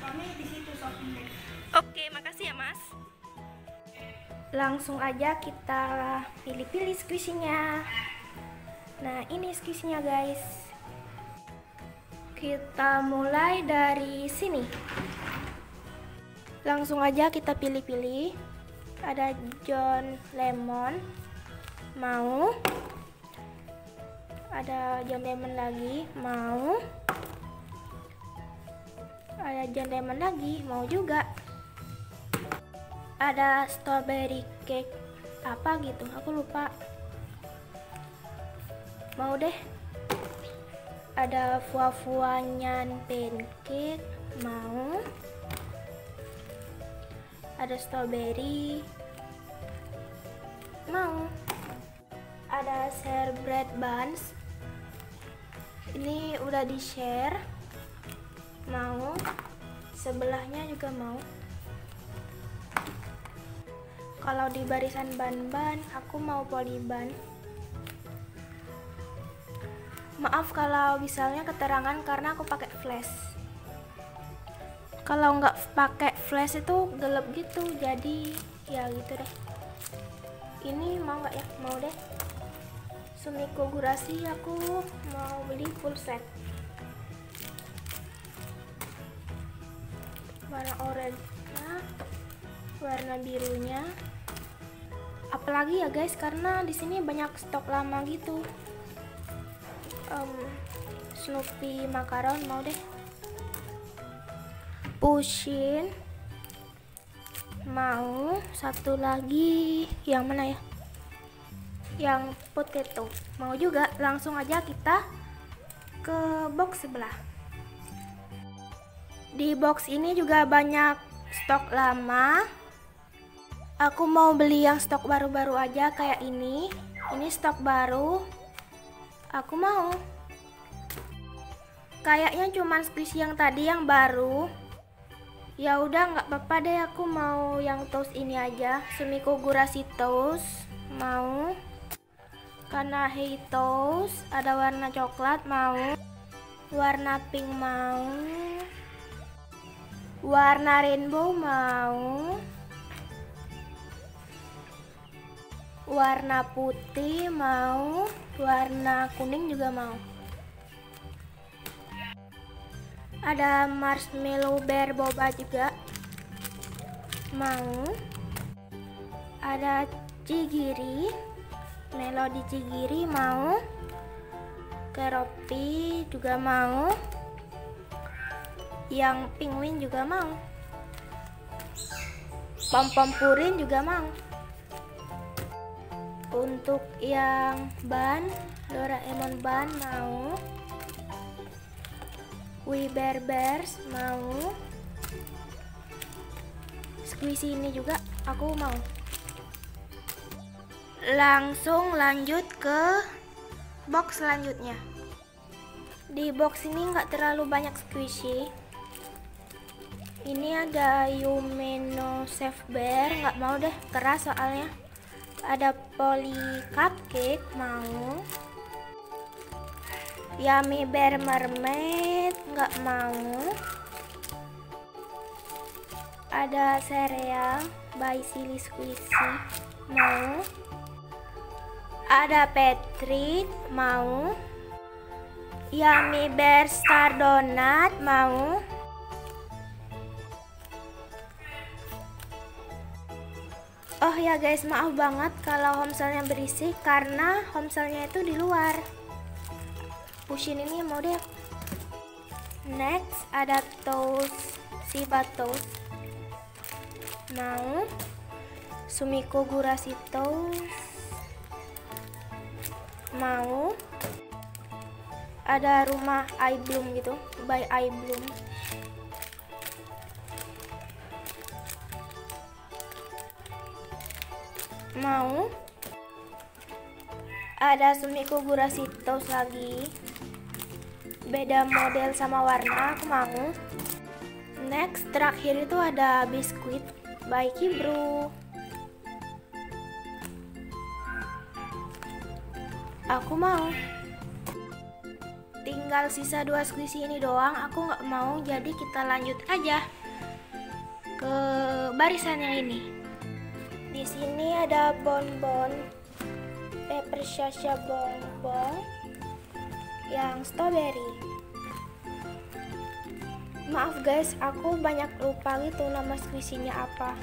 kami di situ shopping. Oke, makasih ya Mas. Langsung aja kita pilih-pilih squishy-nya. Nah, ini squishy-nya guys. Kita mulai dari sini. Langsung aja kita pilih-pilih. Ada John Lemon. Mau. Ada John Lemon lagi. Mau. Ada John Lemon lagi. Mau juga. Ada strawberry cake apa gitu, aku lupa. Mau deh. Ada fuafuanyan pancake. Mau. Ada strawberry. Mau. Ada shortbread buns. Ini udah di share. Mau. Sebelahnya juga mau. Kalau di barisan ban-ban, aku mau polyban. Maaf kalau misalnya keterangan karena aku pakai flash. Kalau nggak pakai flash itu gelap gitu, jadi ya gitu deh. Ini mau nggak ya? Mau deh. Sumiko Gurashi aku mau beli full set. Warna oranye, warna birunya. Apalagi ya guys, karena di sini banyak stok lama gitu. Snoopy macaron mau deh. Pushin mau. Satu lagi yang mana ya? Yang potato mau juga. Langsung aja kita ke box sebelah. Di box ini juga banyak stok lama. Aku mau beli yang stok baru-baru aja kayak ini. Ini stok baru. Aku mau. Kayaknya cuman squishy yang tadi yang baru. Ya udah nggak apa-apa deh, aku mau yang toast ini aja. Sumiko Gurashi toast. Mau. Kanahe toast. Ada warna coklat mau. Warna pink mau. Warna rainbow mau. Warna putih mau. Warna kuning juga mau. Ada marshmallow bear boba juga mau. Ada cigiri, melodi cigiri mau. Keropi juga mau. Yang penguin juga mau. Pom-pom purin juga mau. Untuk yang ban, Doraemon ban mau. We Bear Bears mau. Squishy ini juga aku mau. Langsung lanjut ke box selanjutnya. Di box ini nggak terlalu banyak squishy. Ini ada Yumeno Chef Bear, nggak mau deh, keras soalnya. Ada Polly Cupcake mau. Yummy Bear Mermaid nggak mau. Ada cereal by Silly Squishy mau. Ada Patrick mau. Yummy Bear Star Donut mau. Oh ya guys, maaf banget kalau homselnya berisik karena homselnya itu di luar. Pushin ini mau deh. Next ada toast, Shiba toast mau. Sumiko Gurashi toast mau. Ada rumah iBloom gitu, by iBloom mau. Ada Sumiko Gurashi toast lagi, beda model sama warna, aku mau. Next terakhir itu ada biskuit by Kibru, aku mau. Tinggal tinggal sisa 2 squishy ini doang. Aku nggak mau, jadi kita lanjut aja ke barisan yang ini. Di sini ada bonbon Pepper Shasha bonbon yang strawberry. Maaf guys, aku banyak lupa gitu nama squishy-nya apa.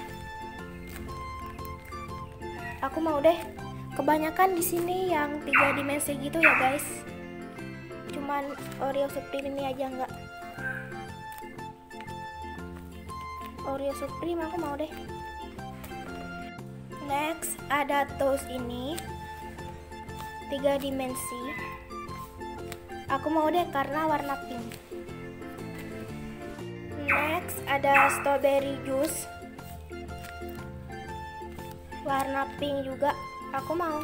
Aku mau deh. Kebanyakan di sini yang 3 dimensi gitu ya guys. Cuman Oreo Supreme ini aja enggak. Oreo Supreme aku mau deh. Next ada toast ini 3 dimensi. Aku mau deh karena warna pink. Next ada strawberry juice warna pink juga. Aku mau.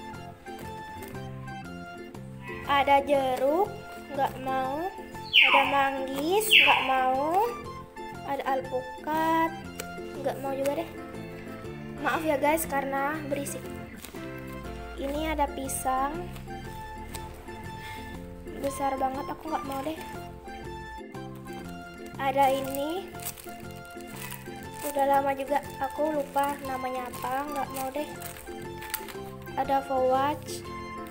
Ada jeruk, nggak mau. Ada manggis, nggak mau. Ada alpukat, nggak mau juga deh. Maaf ya guys karena berisik. Ini ada pisang besar banget, aku nggak mau deh. Ada ini udah lama juga aku lupa namanya apa, nggak mau deh. Ada Fawatch,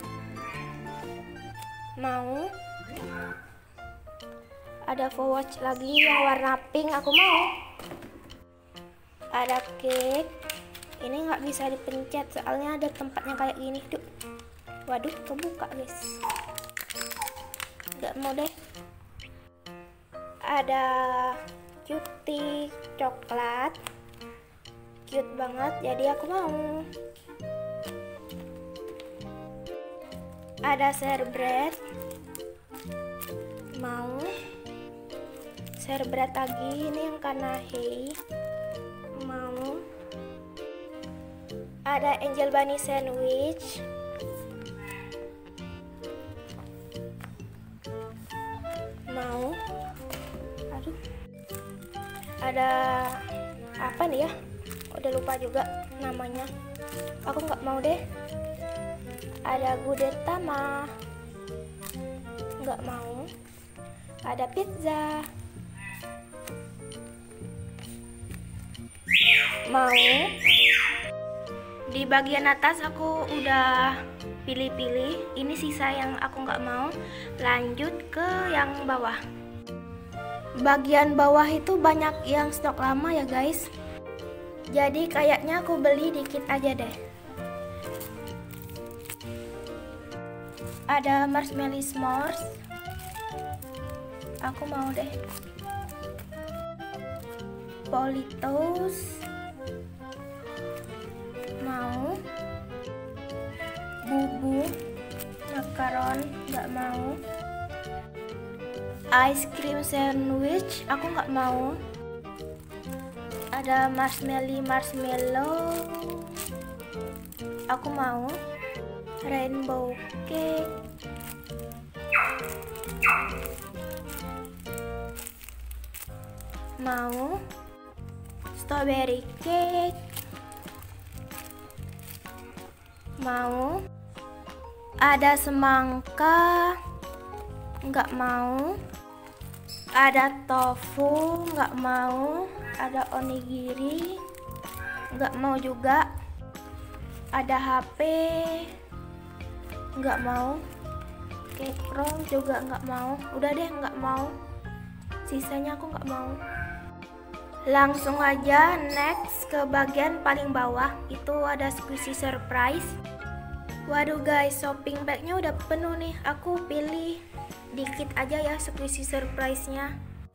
mau. Ada Fawatch lagi yang warna pink, aku mau. Ada cake, ini nggak bisa dipencet soalnya ada tempatnya kayak gini. Duh, waduh kebuka guys, nggak mau deh. Ada cutie coklat, cute banget, jadi aku mau. Ada sherbet, mau. Sherbet lagi, ini yang kanahe, mau. Ada angel bunny sandwich, mau. Aduh, ada apa nih ya, udah lupa juga namanya, aku nggak mau deh. Ada Gudetama, nggak mau. Ada pizza, mau. Di bagian atas aku udah pilih-pilih, ini sisa yang aku nggak mau. Lanjut ke yang bawah. Bagian bawah itu banyak yang stok lama ya guys, jadi kayaknya aku beli dikit aja deh. Ada marshmallow s'mores, aku mau deh. Politos, mau. Bubu makaron, nggak mau. Ice cream sandwich, aku nggak mau. Ada marshmallow, aku mau. Rainbow cake, mau. Strawberry cake, mau. Ada semangka, nggak mau. Ada tofu, nggak mau. Ada onigiri, nggak mau juga. Ada HP, nggak mau. Cake roll juga nggak mau. Udah deh, nggak mau. Sisanya aku nggak mau. Langsung aja next ke bagian paling bawah, itu ada squishy surprise. Waduh guys, shopping bagnya udah penuh nih. Aku pilih dikit aja ya squishy surprise-nya.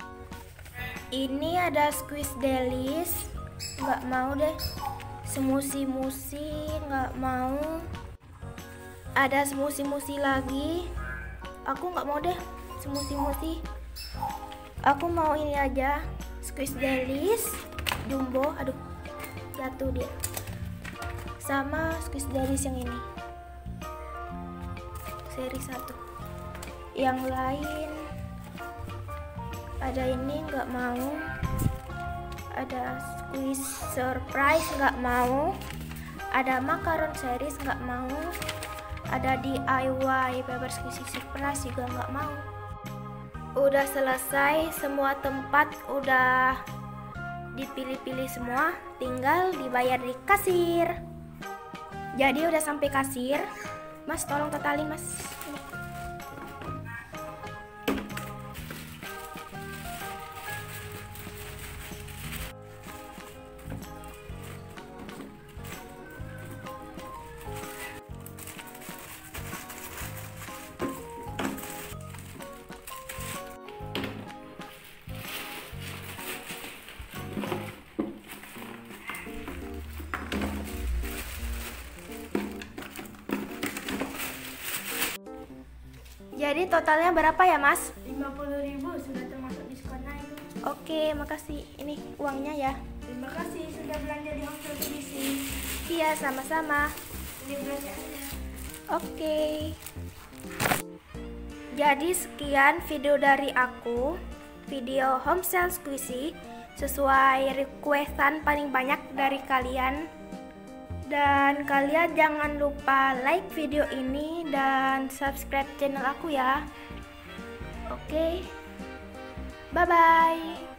Ini ada squish delis, nggak mau deh. Smoothie nggak mau. Ada smoothie lagi, aku nggak mau deh smoothie. Aku mau ini aja, squish delis jumbo. Aduh, jatuh dia. Sama squish delis yang ini, seri 1. Yang lain ada ini, nggak mau. Ada squish surprise, nggak mau. Ada makaron series, nggak mau. ada DIY paper squishy surprise juga nggak mau. Udah selesai, semua tempat udah dipilih-pilih semua, tinggal dibayar di kasir. Jadi udah sampai kasir. Mas tolong totalin mas. Ini. Jadi totalnya berapa ya mas? 50.000 sudah termasuk diskonnya itu. Oke, makasih. Ini uangnya ya. Terima kasih sudah belanja di Hostel Squishy. Iya, sama-sama. Ini belanjaannya. Oke. Jadi sekian video dari aku, video Homestyle Squishy sesuai requestan paling banyak dari kalian. Dan kalian jangan lupa like video ini dan subscribe channel aku ya. Oke. Bye bye.